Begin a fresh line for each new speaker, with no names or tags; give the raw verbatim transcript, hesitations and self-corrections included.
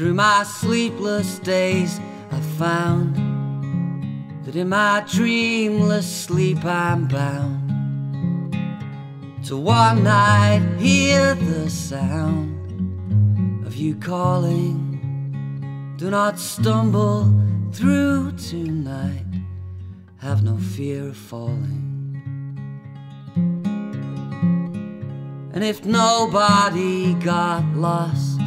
Through my sleepless days I found that in my dreamless sleep I'm bound to one night hear the sound of you calling. Do not stumble through tonight, have no fear of falling. And if nobody got lost